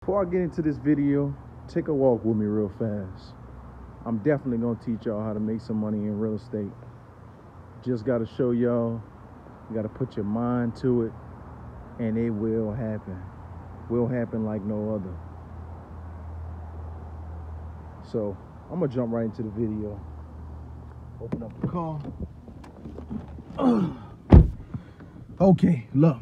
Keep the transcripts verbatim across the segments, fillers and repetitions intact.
Before I get into this video, take a walk with me real fast. I'm definitely gonna teach y'all how to make some money in real estate. Just gotta show y'all, you gotta put your mind to it, and it will happen. Will happen like no other. So I'm gonna jump right into the video. Open up the car. Okay, look.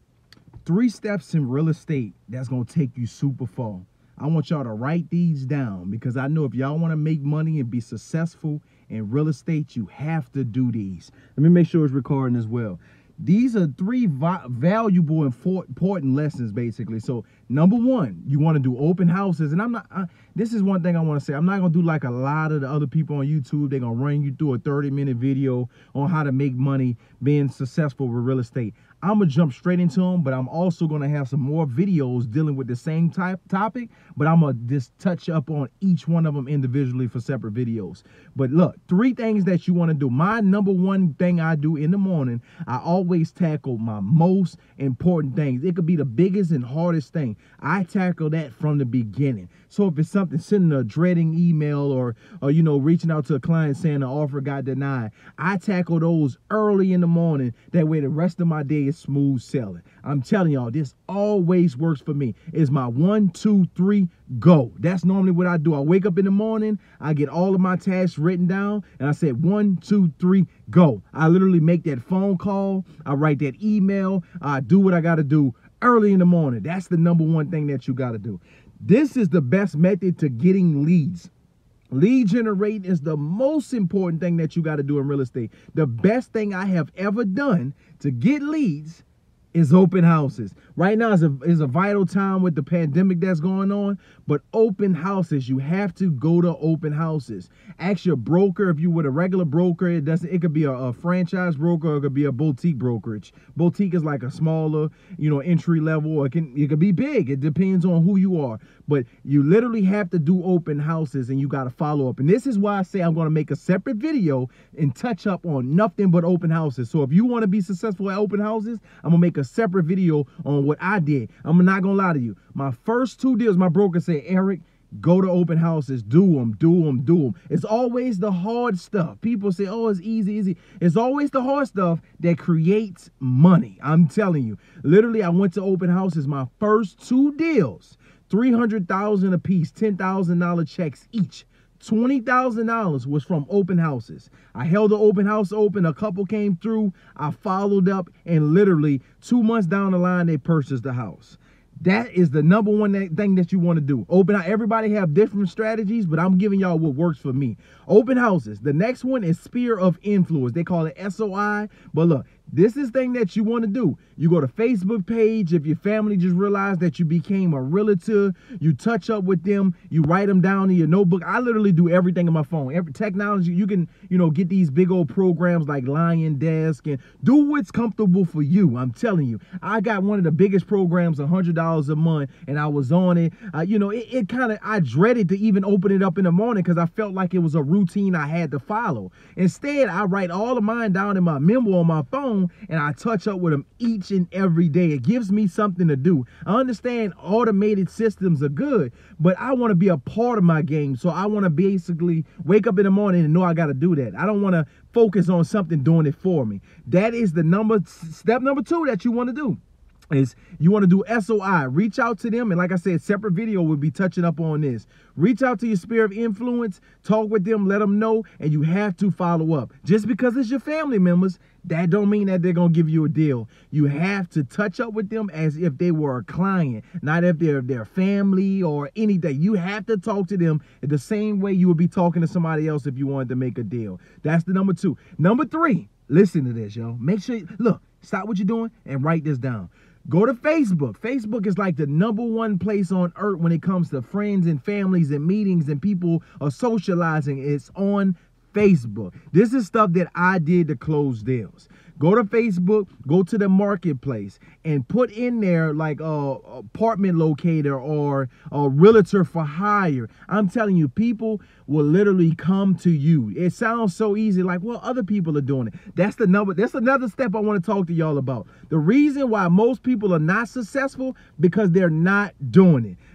Three steps in real estate that's gonna take you super far. I want y'all to write these down because I know if y'all want to make money and be successful in real estate, you have to do these. Let me make sure it's recording as well. These are three valuable and important lessons, basically. So, number one, you want to do open houses. And I'm not, I, this is one thing I want to say. I'm not going to do like a lot of the other people on YouTube. They're going to run you through a thirty minute video on how to make money being successful with real estate. I'm going to jump straight into them, but I'm also going to have some more videos dealing with the same type topic, but I'm going to just touch up on each one of them individually for separate videos. But look, three things that you want to do. My number one thing I do in the morning, I always tackle my most important things. It could be the biggest and hardest thing. I tackle that from the beginning. So if it's something, sending a dreading email or, or, you know, reaching out to a client saying the offer got denied, I tackle those early in the morning. That way the rest of my day is smooth sailing. I'm telling y'all, this always works for me. It's my one, two, three, go. That's normally what I do. I wake up in the morning, I get all of my tasks written down, and I said one, two, three, go. I literally make that phone call, I write that email, I do what I got to do early in the morning. That's the number one thing that you got to do. This is the best method to getting leads. Lead generating is the most important thing that you got to do in real estate. The best thing I have ever done to get leads is open houses. Right now is a, is a vital time with the pandemic that's going on, but open houses, you have to go to open houses. Ask your broker. If you were a regular broker, it doesn't, it could be a, a franchise broker or it could be a boutique brokerage. Boutique is like a smaller, you know, entry level, or it can, it could be big. It depends on who you are, but you literally have to do open houses and you got to follow up. And this is why I say I'm going to make a separate video and touch up on nothing but open houses. So if you want to be successful at open houses, I'm going to make a separate video on what I did. I'm not gonna lie to you. My first two deals, my broker said, Eric, go to open houses, do them, do them, do them. It's always the hard stuff. People say, oh, it's easy, easy. It's always the hard stuff that creates money. I'm telling you. Literally, I went to open houses, my first two deals, three hundred thousand dollars a piece, ten thousand dollar checks each. twenty thousand dollars was from open houses. I held the open house open. A couple came through. I followed up, and literally two months down the line, they purchased the house. That is the number one thing that you want to do. Open house. Everybody have different strategies, but I'm giving y'all what works for me. Open houses. The next one is sphere of influence. They call it S O I. But look, this is thing that you want to do. You go to Facebook page. If your family just realized that you became a realtor, you touch up with them, you write them down in your notebook. I literally do everything on my phone. Every technology, you can, you know, get these big old programs like Lion Desk and do what's comfortable for you. I'm telling you, I got one of the biggest programs, one hundred dollars a month, and I was on it. Uh, you know, it, it kind of, I dreaded to even open it up in the morning because I felt like it was a routine I had to follow. Instead, I write all of mine down in my memo on my phone, and I touch up with them each and every day. It gives me something to do. I understand automated systems are good, but I want to be a part of my game. So I want to basically wake up in the morning and know I got to do that. I don't want to focus on something doing it for me. That is the number step number two that you want to do. Is you want to do S O I. Reach out to them, and like I said, separate video will be touching up on this. Reach out to your sphere of influence, talk with them, let them know, and you have to follow up. Just because it's your family members, that don't mean that they're gonna give you a deal. You have to touch up with them as if they were a client, not if they're their family or anything. You have to talk to them the same way you would be talking to somebody else if you wanted to make a deal. That's the number two. Number three, listen to this, yo. Make sure, look, stop what you're doing and write this down. Go to Facebook. Facebook is like the number one place on earth when it comes to friends and families and meetings and people are socializing. It's on Facebook. This is stuff that I did to close deals. Go to Facebook, go to the marketplace, and put in there like a apartment locator or a realtor for hire. I'm telling you, people will literally come to you. It sounds so easy, like, well, other people are doing it. That's the number. That's another step I want to talk to y'all about. The reason why most people are not successful, because they're not doing it.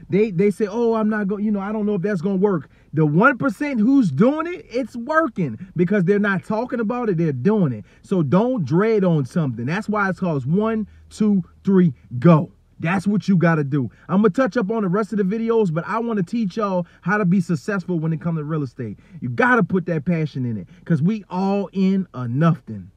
They they say, oh, I'm not going, you know, I don't know if that's going to work. The one percent who's doing it, it's working because they're not talking about it, they're doing it. So don't dread on something. That's why it's called one, two, three, go. That's what you got to do. I'm going to touch up on the rest of the videos, but I want to teach y'all how to be successful when it comes to real estate. You got to put that passion in it because we all in or nothing.